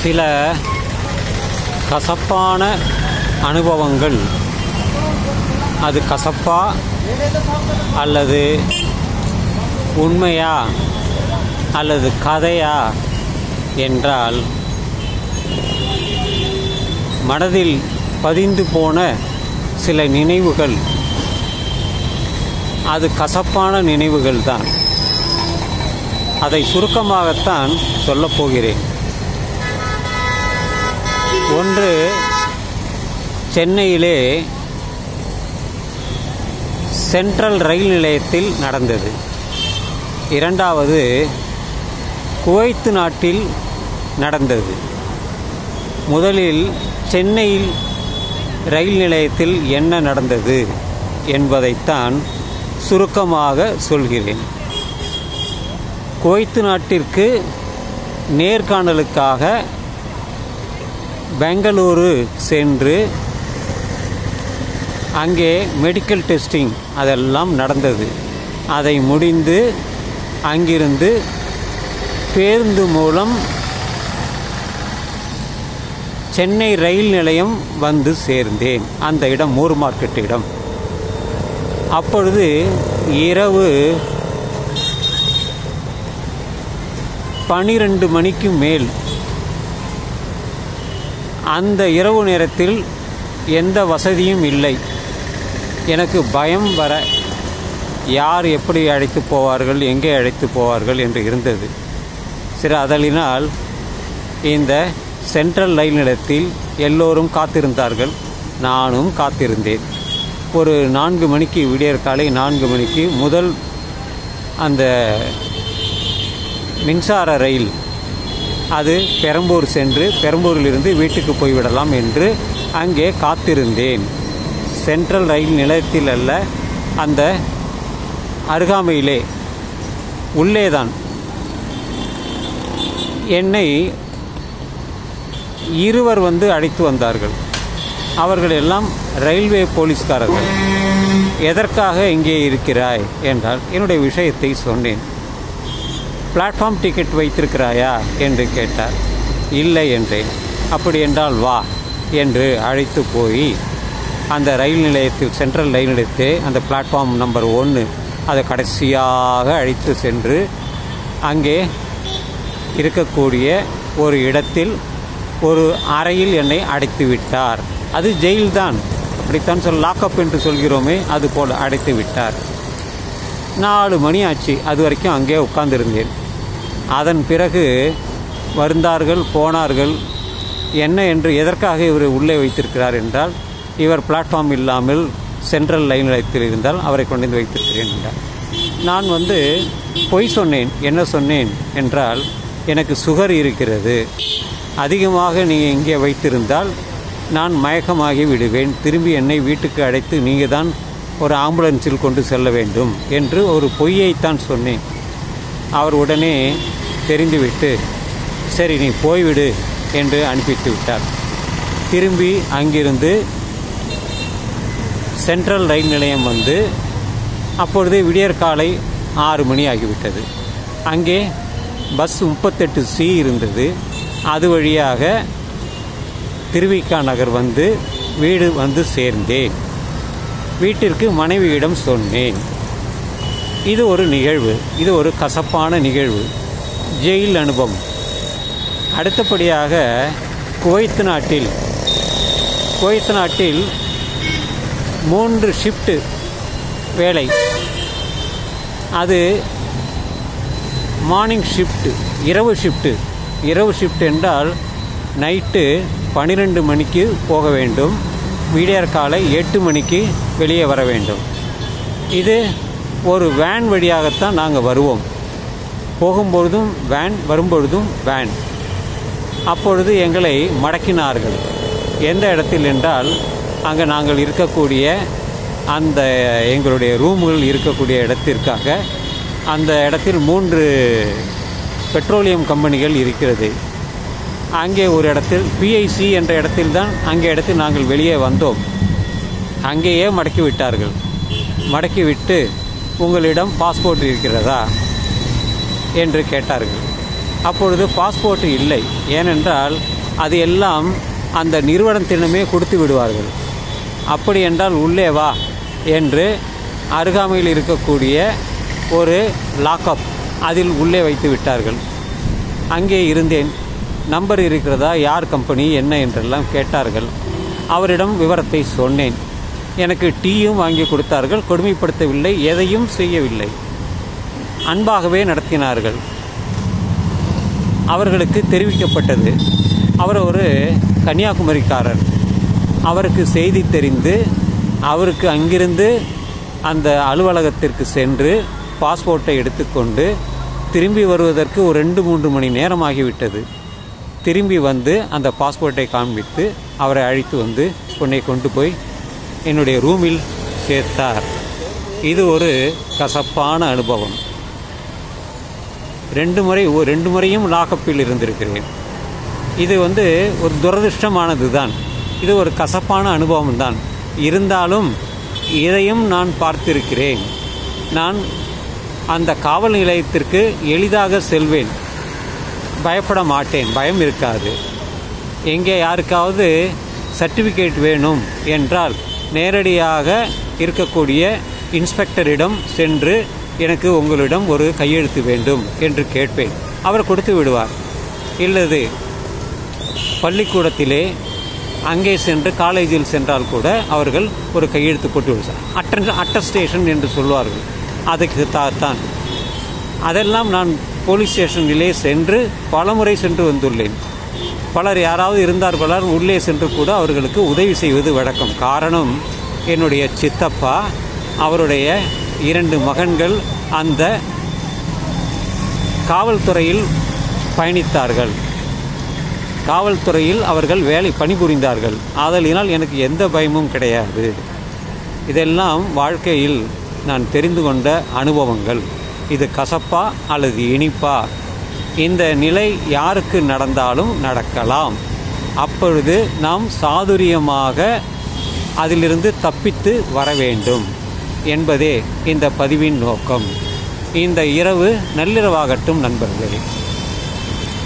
சில கசப்பான அனுபவங்கள், அது கசப்பா அல்லது உண்மையா அல்லது கதையா என்றால், மனதில் பதிந்து போன சில நினைவுகள், அது கசப்பான நினைவுகள் தான். அதை சுருக்கமாகத்தான் சொல்லப்போகிறேன். ஒன்று, சென்னையிலே சென்ட்ரல் ரயில் நிலையத்தில் நடந்தது. இரண்டாவது, குவைத் நாட்டில் நடந்தது. முதலில் சென்னையில் ரயில் நிலையத்தில் என்ன நடந்தது என்பதைத்தான் சுருக்கமாக சொல்கிறேன். குவைத் நாட்டிற்கு நேர்காணலுக்காக பெங்களூரு சென்று அங்கே மெடிக்கல் டெஸ்டிங் அதெல்லாம் நடந்தது. அதை முடிந்து அங்கிருந்து பேருந்து மூலம் சென்னை ரயில் நிலையம் வந்து சேர்ந்தேன். அந்த இடம் மூர் மார்க்கெட் இடம். அப்பொழுது இரவு 12 மணிக்கு மேல். அந்த இரவு நேரத்தில் எந்த வசதியும் இல்லை. எனக்கு பயம் வர, யார் எப்படி அழைத்து போவார்கள், எங்கே அழைத்து போவார்கள் என்று இருந்தது. சரி, அதனால் இந்த சென்ட்ரல் ரயில் நிலையத்தில் எல்லோரும் காத்திருந்தார்கள், நானும் காத்திருந்தேன். ஒரு 4 மணிக்கு, விடியற் காலை 4 மணிக்கு முதல் அந்த மின்சார ரயில், அது பெரம்பூர் சென்று பெரம்பூரிலிருந்து வீட்டுக்கு போய்விடலாம் என்று அங்கே காத்திருந்தேன். சென்ட்ரல் ரயில் நிலையத்தில் அல்ல, அந்த அருகாமையிலே, உள்ளேதான். என்னை இருவர் வந்து அழைத்து வந்தார்கள். அவர்கள் எல்லாம் ரயில்வே போலீஸ்காரர்கள். எதற்காக இங்கே இருக்கிறாய் என்றால், என்னுடைய விஷயத்தை சொன்னேன். பிளாட்ஃபார்ம் டிக்கெட் வைத்திருக்கிறாயா என்று கேட்டார். இல்லை என்றேன். அப்படி என்றால் வா என்று அழைத்து போய் அந்த ரயில் நிலையத்தில், சென்ட்ரல் ரயில் நிலையத்தை, அந்த பிளாட்ஃபார்ம் நம்பர் 1 அதை கடைசியாக அழைத்து சென்று அங்கே இருக்கக்கூடிய ஒரு இடத்தில், ஒரு அறையில் என்னை அடைத்து விட்டார். அது ஜெயில்தான், அப்படித்தான் லாக்அப் என்று சொல்கிறோமே, அது போல் அடைத்து விட்டார். 4 மணி ஆச்சு. அது வரைக்கும் அங்கே உட்கார்ந்திருந்தேன். அதன் பிறகு வந்தார்கள், போனார்கள். என்ன என்று, எதற்காக இவர் உள்ளே வைத்திருக்கிறார் என்றால், இவர் பிளாட்ஃபார்ம் இல்லாமல் சென்ட்ரல் ரயில் நிலையத்தில் இருந்தால் அவரை கொண்டு வந்து வைத்திருக்கிறேன் என்றார். நான் வந்து பொய் சொன்னேன். என்ன சொன்னேன் என்றால், எனக்கு சுகர் இருக்கிறது, அதிகமாக நீங்கள் இங்கே வைத்திருந்தால் நான் மயக்கமாகி விடுவேன், திரும்பி என்னை வீட்டுக்கு அழைத்து நீங்கள் தான் ஒரு ஆம்புலன்ஸில் கொண்டு செல்ல வேண்டும் என்று ஒரு பொய்யைத்தான் சொன்னேன். அவர் உடனே தெரிந்துவிட்டு, சரி நீ போய்விடு என்று அனுப்பித்து விட்டார். திரும்பி அங்கிருந்து சென்ட்ரல் ரயில் நிலையம் வந்து, அப்பொழுது விடியற்காலை 6 மணி ஆகிவிட்டது. அங்கே பஸ் 38C இருந்தது. அது வழியாக திருவிக்கா நகர் வந்து வீடு வந்து சேர்ந்தேன். வீட்டிற்கு மனைவியிடம் சொன்னேன். இது ஒரு நிகழ்வு, இது ஒரு கசப்பான நிகழ்வு, ஜெயில் அனுபவம். அடுத்தபடியாக குவைத் நாட்டில் 3 ஷிஃப்ட்டு வேலை. அது மார்னிங் ஷிஃப்ட், இரவு ஷிஃப்ட்டு. இரவு ஷிஃப்ட் என்றால் நைட்டு 12 மணிக்கு போக வேண்டும், விடியற்காலை 8 மணிக்கு வெளியே வர வேண்டும். இது ஒரு வேன் வழியாகத்தான் நாங்கள் வருவோம். போகும்பொழுதும் வேன், வரும்பொழுதும் வேன். அப்பொழுது எங்களை மடக்கினார்கள். எந்த இடத்தில் என்றால், அங்கே நாங்கள் இருக்கக்கூடிய அந்த எங்களுடைய ரூம்கள் இருக்கக்கூடிய இடத்திற்காக, அந்த இடத்தில் 3 பெட்ரோலியம் கம்பெனிகள் இருக்கிறது. அங்கே ஒரு இடத்தில் PIC என்ற இடத்தில்தான், அங்கே இடத்தில் நாங்கள் வெளியே வந்தோம். அங்கேயே மடக்கி விட்டார்கள். மடக்கிவிட்டு, உங்களிடம் பாஸ்போர்ட் இருக்கிறதா என்று கேட்டார்கள். அப்பொழுது பாஸ்போர்ட் இல்லை. ஏனென்றால் அது எல்லாம் அந்த நிறுவனத்தினமே கொடுத்து விடுவார்கள். அப்படி என்றால் உள்ளே வா என்று அருகாமையில் இருக்கக்கூடிய ஒரு லாக்அப் அதில் உள்ளே வைத்து விட்டார்கள். அங்கே இருந்தேன். நம்பர் இருக்கிறதா, யார் கம்பெனி என்ன என்றெல்லாம் கேட்டார்கள். அவரிடம் விவரத்தை சொன்னேன். எனக்கு டீயும் வாங்கி கொடுத்தார்கள். கொடுமைப்படுத்தவில்லை, எதையும் செய்யவில்லை, அன்பாகவே நடத்தினார்கள். அவர்களுக்கு தெரிவிக்கப்பட்டது. அவர் ஒரு கன்னியாகுமரிக்காரர். அவருக்கு செய்தி தெரிந்து அவருக்கு அங்கிருந்து அந்த அலுவலகத்திற்கு சென்று பாஸ்போர்ட்டை எடுத்துக்கொண்டு திரும்பி வருவதற்கு ஒரு 2-3 மணி நேரமாகிவிட்டது. திரும்பி வந்து அந்த பாஸ்போர்ட்டை காண்பித்து அவரை அழைத்து வந்து உன்னை கொண்டு போய் என்னுடைய ரூமில் சேர்த்தார். இது ஒரு கசப்பான அனுபவம். 2 முறையும் லாக்கப்பில் இருந்திருக்கிறேன். இது ஒரு துரதிருஷ்டமானது தான். இது ஒரு கசப்பான அனுபவம் தான். இருந்தாலும் இதையும் நான் பார்த்திருக்கிறேன். நான் அந்த காவல் நிலையத்திற்கு எளிதாக செல்வேன், பயப்பட மாட்டேன், பயம் இருக்காது. எங்கே யாருக்காவது சர்டிஃபிகேட் வேணும் என்றால் நேரடியாக இருக்கக்கூடிய இன்ஸ்பெக்டரிடம் சென்று எனக்கு உங்களிடம் ஒரு கையெழுத்து வேண்டும் என்று கேட்பேன். அவர் கொடுத்து விடுவார். இல்லது பள்ளிக்கூடத்திலே அங்கே சென்று காலேஜில் சென்றால் கூட அவர்கள் ஒரு கையெழுத்து போட்டு விடுவார். அட்டஸ்டேஷன் என்று சொல்வார்கள். அதுக்கு தான் அதெல்லாம் நான் போலீஸ் ஸ்டேஷனிலே சென்று பலமுறை சென்று வந்துள்ளேன். பலர் யாராவது இருந்தார், பலர் உள்ளே சென்று கூட அவர்களுக்கு உதவி செய்வது வழக்கம். காரணம், என்னுடைய சித்தப்பா அவருடைய 2 மகன்கள் அந்த காவல்துறையில் பயணித்தார்கள். காவல்துறையில் அவர்கள் பணிபுரிந்தார்கள். ஆதலினால் எனக்கு எந்த பயமும் கிடையாது. இதெல்லாம் வாழ்க்கையில் நான் தெரிந்து கொண்ட அனுபவங்கள். இது கசப்பா அல்லது இனிப்பா, இந்த நிலை யாருக்கு நடந்தாலும் நடக்கலாம். அப்பொழுது நாம் சாதுரியமாக அதிலிருந்து தப்பித்து வர வேண்டும் என்பதே இந்த பதிவின் நோக்கம். இந்த இரவு நள்ளிரவாகட்டும் நண்பர்களே.